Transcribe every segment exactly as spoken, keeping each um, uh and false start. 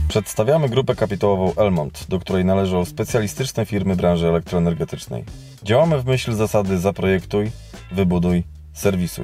Przedstawiamy grupę kapitałową Elmont, do której należą specjalistyczne firmy branży elektroenergetycznej. Działamy w myśl zasady zaprojektuj, wybuduj, serwisuj.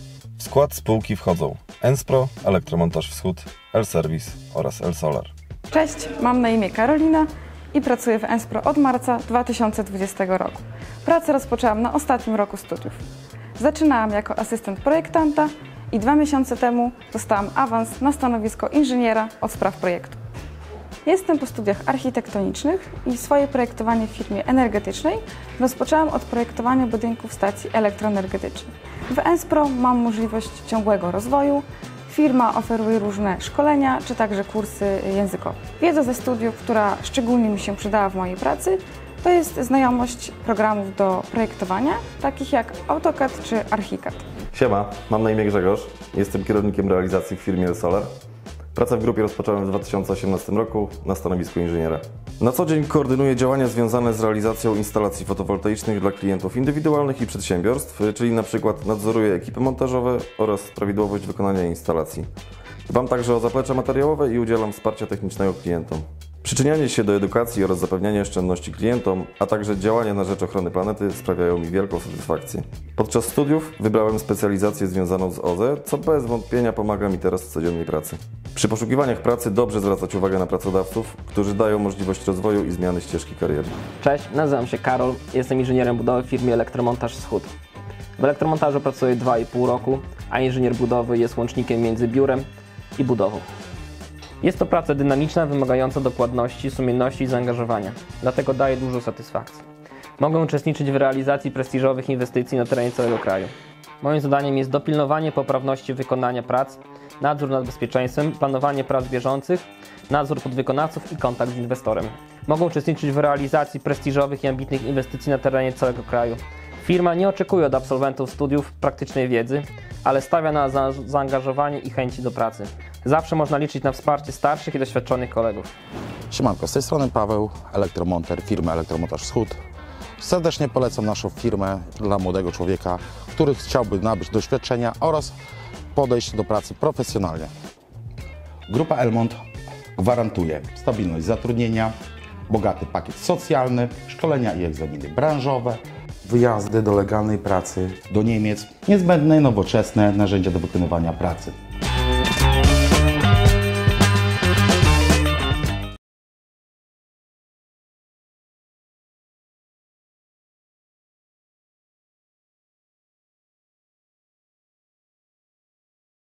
W skład spółki wchodzą Enspro, Elektromontaż Wschód, Elserwis oraz Elsolar. Cześć, mam na imię Karolina i pracuję w Enspro od marca dwa tysiące dwudziestego roku. Pracę rozpoczęłam na ostatnim roku studiów. Zaczynałam jako asystent projektanta i dwa miesiące temu dostałam awans na stanowisko inżyniera od spraw projektu. Jestem po studiach architektonicznych i swoje projektowanie w firmie energetycznej rozpoczęłam od projektowania budynków stacji elektroenergetycznych. W Enspro mam możliwość ciągłego rozwoju. Firma oferuje różne szkolenia czy także kursy językowe. Wiedza ze studiów, która szczególnie mi się przydała w mojej pracy, to jest znajomość programów do projektowania, takich jak AutoCAD czy Archicad. Siema, mam na imię Grzegorz, jestem kierownikiem realizacji w firmie Elsolar. Pracę w grupie rozpocząłem w dwa tysiące osiemnastym roku na stanowisku inżyniera. Na co dzień koordynuję działania związane z realizacją instalacji fotowoltaicznych dla klientów indywidualnych i przedsiębiorstw, czyli na przykład nadzoruję ekipy montażowe oraz prawidłowość wykonania instalacji. Dbam także o zaplecze materiałowe i udzielam wsparcia technicznego klientom. Przyczynianie się do edukacji oraz zapewnianie oszczędności klientom, a także działania na rzecz ochrony planety sprawiają mi wielką satysfakcję. Podczas studiów wybrałem specjalizację związaną z O Z E, co bez wątpienia pomaga mi teraz w codziennej pracy. Przy poszukiwaniach pracy dobrze zwracać uwagę na pracodawców, którzy dają możliwość rozwoju i zmiany ścieżki kariery. Cześć, nazywam się Karol, jestem inżynierem budowy w firmie Elektromontaż Wschód. W elektromontażu pracuję dwa i pół roku, a inżynier budowy jest łącznikiem między biurem i budową. Jest to praca dynamiczna, wymagająca dokładności, sumienności i zaangażowania, dlatego daje dużo satysfakcji. Mogę uczestniczyć w realizacji prestiżowych inwestycji na terenie całego kraju. Moim zadaniem jest dopilnowanie poprawności wykonania prac, nadzór nad bezpieczeństwem, planowanie prac bieżących, nadzór podwykonawców i kontakt z inwestorem. Mogę uczestniczyć w realizacji prestiżowych i ambitnych inwestycji na terenie całego kraju. Firma nie oczekuje od absolwentów studiów praktycznej wiedzy, ale stawia na za zaangażowanie i chęci do pracy. Zawsze można liczyć na wsparcie starszych i doświadczonych kolegów. Siemanko, z tej strony Paweł, elektromonter firmy Elektromontaż Wschód. Serdecznie polecam naszą firmę dla młodego człowieka, który chciałby nabyć doświadczenia oraz podejść do pracy profesjonalnie. Grupa Elmont gwarantuje stabilność zatrudnienia, bogaty pakiet socjalny, szkolenia i egzaminy branżowe, wyjazdy do legalnej pracy do Niemiec, niezbędne nowoczesne narzędzia do wykonywania pracy.